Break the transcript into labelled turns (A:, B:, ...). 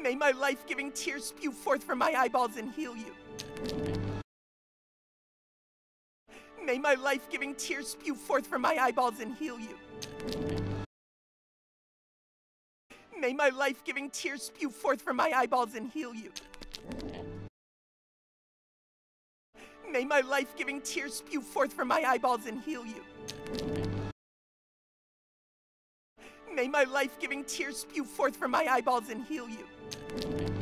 A: May my life-giving tears spew forth from my eyeballs and heal you. May my life-giving tears spew forth from my eyeballs and heal you. May my life-giving tears spew forth from my eyeballs and heal you. May my life-giving tears spew forth from my eyeballs and heal you. May my life-giving tears spew forth from my eyeballs and heal you.